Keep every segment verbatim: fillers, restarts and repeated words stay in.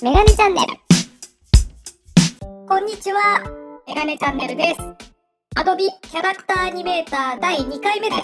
メガネチャンネル。こんにちは、メガネチャンネルです。Adobe キャラクターアニメーターだいにかいめです。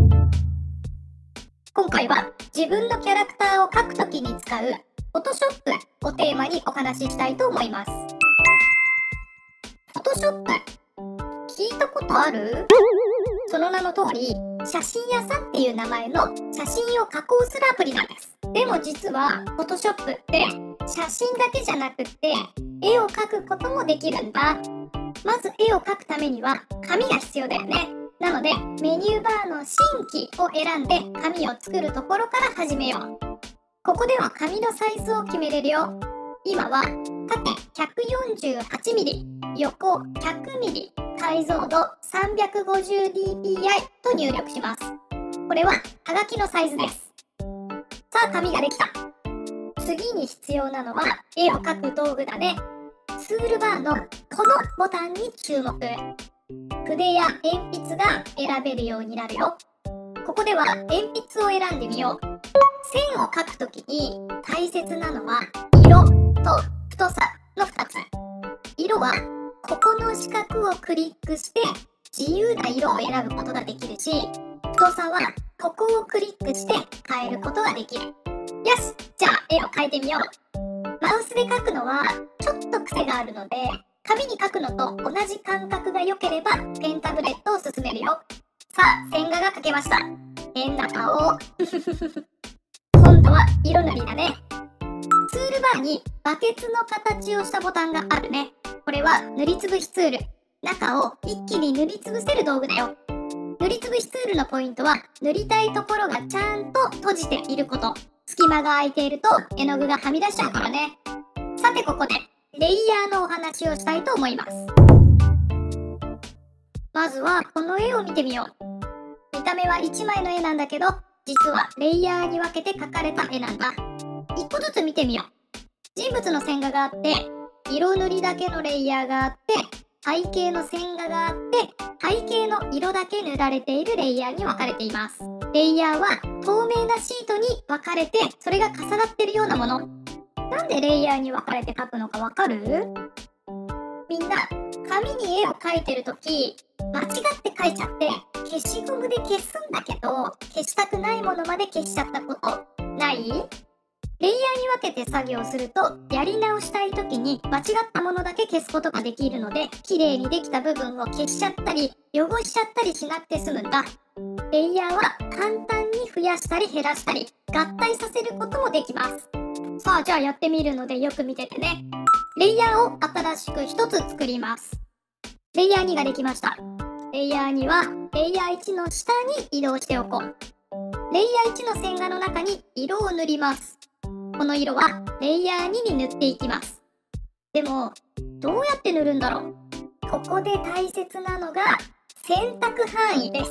今回は自分のキャラクターを描くときに使う Photoshop をテーマにお話ししたいと思います。Photoshop、聞いたことある？その名の通り、写真屋さんっていう名前の写真を加工するアプリなんです。でも実は Photoshop って写真だけじゃなくって絵を描くこともできるんだ。まず絵を描くためには紙が必要だよね。なのでメニューバーの新規を選んで紙を作るところから始めよう。ここでは紙のサイズを決めれるよ。今は縦 ひゃくよんじゅうはちミリ、横 ひゃくミリ、解像度 さんびゃくごじゅうディーピーアイ と入力します。これははがきのサイズです。さあ、紙ができた。次に必要なのは絵を描く道具だね。ツールバーのこのボタンに注目。筆や鉛筆が選べるようになるよ。ここでは鉛筆を選んでみよう。線を描くときに大切なのは色と太さのふたつ。色はここの四角をクリックして自由な色を選ぶことができるし、太さはここをクリックして変えることができる。よし、じゃあ絵を描いてみよう。マウスで描くのはちょっと癖があるので、紙に描くのと同じ感覚が良ければペンタブレットを進めるよ。さあ、線画が描けました。変な顔。今度は色塗りだね。ツールバーにバケツの形をしたボタンがあるね。これは塗りつぶしツール。中を一気に塗りつぶせる道具だよ。塗りつぶしツールのポイントは塗りたいところがちゃんと閉じていること。隙間が空いていると絵の具がはみ出しちゃうからね。さて、ここでレイヤーのお話をしたいと思います。まずはこの絵を見てみよう。見た目はいちまいの絵なんだけど、実はレイヤーに分けて描かれた絵なんだ。いっこずつ見てみよう。人物の線画があって、色塗りだけのレイヤーがあって、背景の線画があって、背景の色だけ塗られているレイヤーに分かれています。レイヤーは透明なシートに分かれて、それが重なってるようなもの。なんでレイヤーに分かれて描くのか分かる？みんな、紙に絵を描いてるとき、間違って描いちゃって、消しゴムで消すんだけど、消したくないものまで消しちゃったことない？レイヤーに分けて作業すると、やり直したいときに間違ったものだけ消すことができるので、綺麗にできた部分を消しちゃったり、汚しちゃったりしなくて済むんだ。レイヤーは簡単に増やしたり減らしたり、合体させることもできます。さあ、じゃあやってみるのでよく見ててね。レイヤーを新しくひとつ作ります。レイヤーにができました。レイヤーには、レイヤーいちの下に移動しておこう。レイヤーいちの線画の中に色を塗ります。この色はレイヤーにに塗っていきます。でも、どうやって塗るんだろう？ここで大切なのが選択範囲です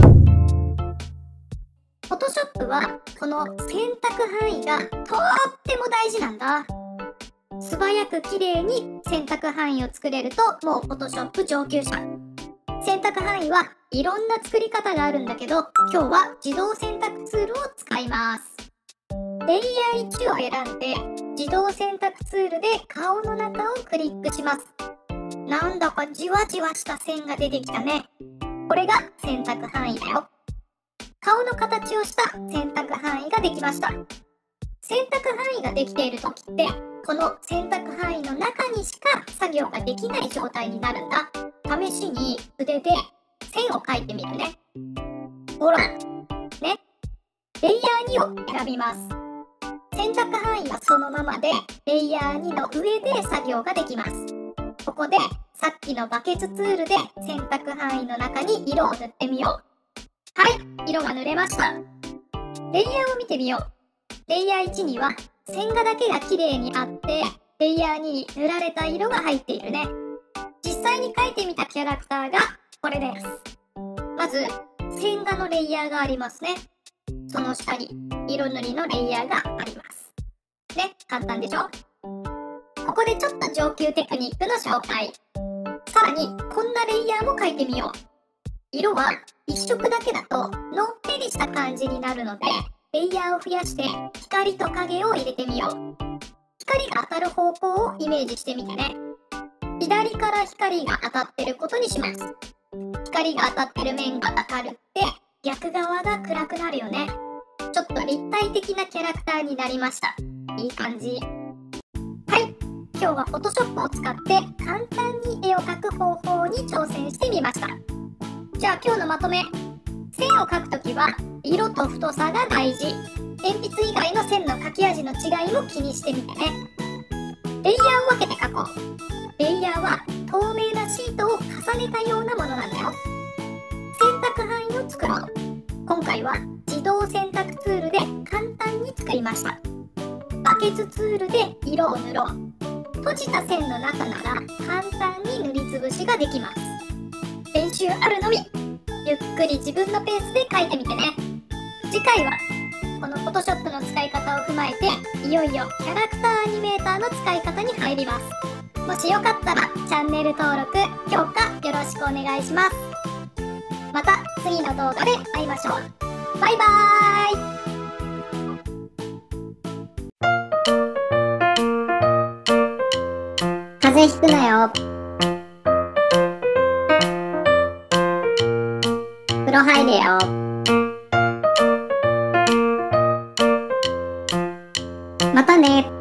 。Photoshop はこの選択範囲がとっても大事なんだ。素早く綺麗に選択範囲を作れるともう Photoshop 上級者。選択範囲はいろんな作り方があるんだけど、今日は自動選択ツールを使います。レイヤーいちを選んで自動選択ツールで顔の中をクリックします。なんだかじわじわした線が出てきたね。これが選択範囲だよ。顔の形をした選択範囲ができました。選択範囲ができているときって、この選択範囲の中にしか作業ができない状態になるんだ。試しに筆で線を描いてみるね。ほら、ね。レイヤーにを選びます。選択範囲はそのままで、レイヤーにの上で作業ができます。ここでさっきのバケツツールで選択範囲の中に色を塗ってみよう。はい、色が塗れました。レイヤーを見てみよう。レイヤーいちには線画だけが綺麗にあって、レイヤーにに塗られた色が入っているね。実際に描いてみたキャラクターがこれです。まず、線画のレイヤーがありますね。その下に色塗りのレイヤーがあります。ね、簡単でしょ？ここでちょっと上級テクニックの紹介。さらに、こんなレイヤーも描いてみよう。色は一色だけだとのっぺりした感じになるので、レイヤーを増やして光と影を入れてみよう。 光が当たる方向をイメージしてみてね。左から光が当たってることにします。光が当たってる面が明るくて、逆側が暗くなるよね。ちょっと立体的なキャラクターになりました。いい感じ。はい、今日は Photoshop を使って簡単に絵を描く方法に挑戦してみました。じゃあ今日のまとめ。線を描くときは色と太さが大事。鉛筆以外の線の描き味の違いも気にしてみてね。レイヤーを分けて描こう。レイヤーは透明なシートを重ねたようなものなんだよ。選択範囲を作ろう。今回は自動選択ツールで簡単に作りました。バケツツールで色を塗ろう。閉じた線の中なら簡単に塗りつぶしができます。練習あるのみ。ゆっくり自分のペースで描いてみてね。次回はこの Photoshop の使い方を踏まえて、いよいよキャラクターアニメーターの使い方に入ります。もしよかったらチャンネル登録、評価よろしくお願いします。また次の動画で会いましょう。バイバーイ。風邪ひくなよ。風呂入れよ。またね。